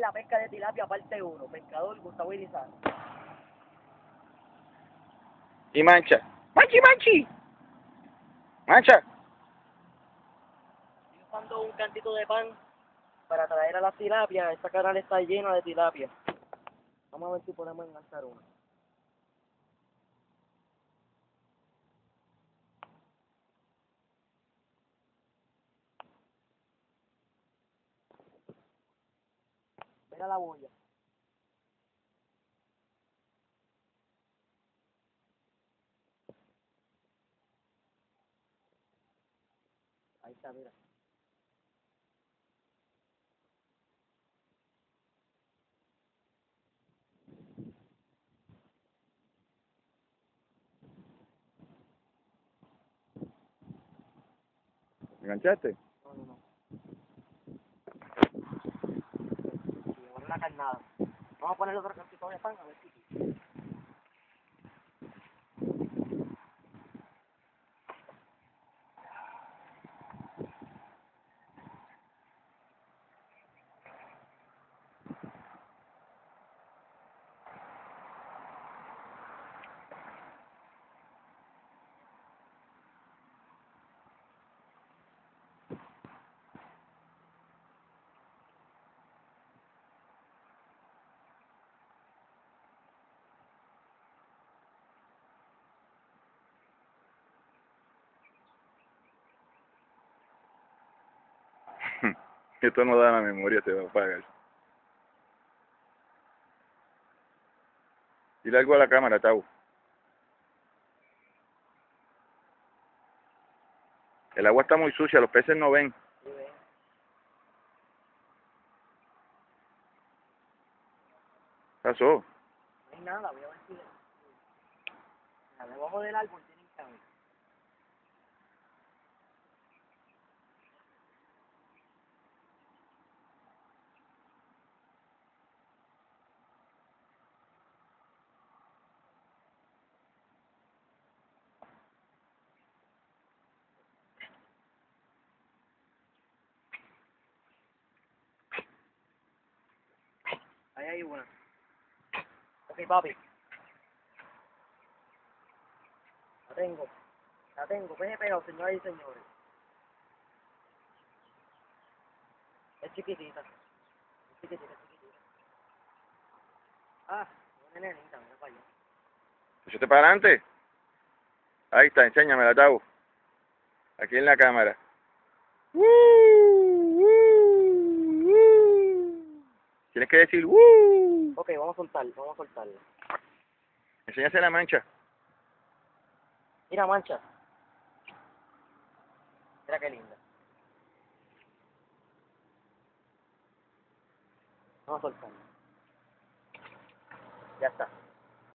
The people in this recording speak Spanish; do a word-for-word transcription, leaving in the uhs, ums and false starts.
la pesca de tilapia parte uno. Pescador Gustavo Irizar. Y mancha. ¡Manchi, manchi! ¡Mancha! Estoy usando un cantito de pan para traer a las tilapias. Esta canal está llena de tilapia. Vamos a ver si podemos enganchar una. Mira la boya. Ahí está, mira. ¿Enganchaste? No, no, no. Y ahora la carnada. Vamos a poner otro cantito de pan a ver si... Esto no da la memoria, te va a apagar. Dile algo a la cámara, Tau. El agua está muy sucia, los peces no ven. Sí, ven. ¿Qué pasó? No hay nada, voy a ver si... Mira, debajo del árbol tienen que haber. Ahí hay una. Ok, papi. La tengo. La tengo. Peje pegado, señoras y señores. Es chiquitita. Es chiquitita, es chiquitita. Ah, una nenita, mira para allá. Échate para adelante. Ahí está, enséñamela, Tau. Aquí en la cámara. Tienes que decir ¡Woo! Ok, vamos a soltar, vamos a soltarla. Enséñase la mancha. Mira, mancha. Mira qué linda. Vamos a soltarla. Ya está.